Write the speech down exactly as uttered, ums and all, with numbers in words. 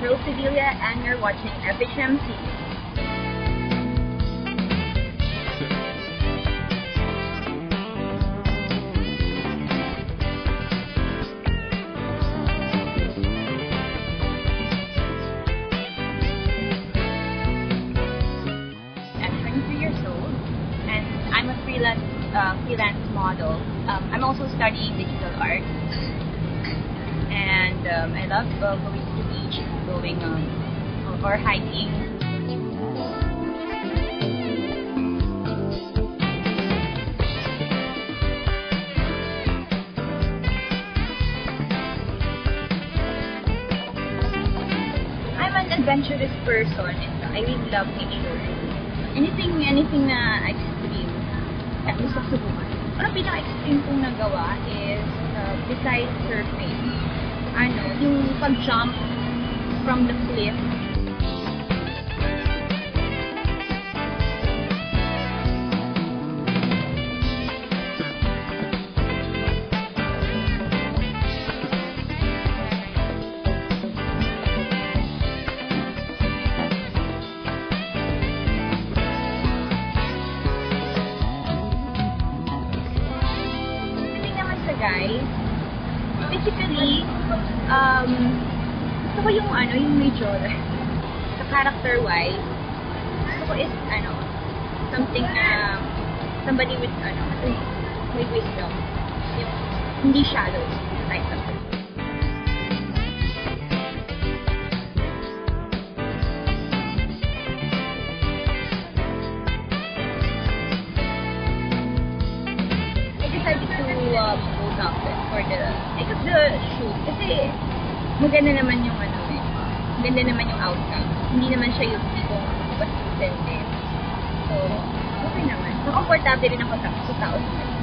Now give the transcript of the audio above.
Rose Sevilla, and you're watching F H M C. I'm twenty-three years old, and I'm a freelance uh, freelance model. Um, I'm also studying digital art. And um, I love uh, going to the beach, going um, or hiking. I'm an adventurous person, and I really love nature. Anything, anything na extreme, at gusto ko subukan. Ano pinaka-extreme kong nagawa is uh, besides surfing. Ano, yung pag-jump from the cliff. Hindi naman sa guys. Basically, um, gusto ko yung ano, yung major. Sa character-wise, gusto ko is, ano, something na, somebody with, ano, with wisdom. Yung, hindi shallow, type of thing. I decided to, um, go topless for the, I took the shoot kasi maganda naman yung ano eh, maganda naman yung outcome. Hindi naman siya yung tipong bastos din. So, okay naman. So, comfortable rin ako sa tao.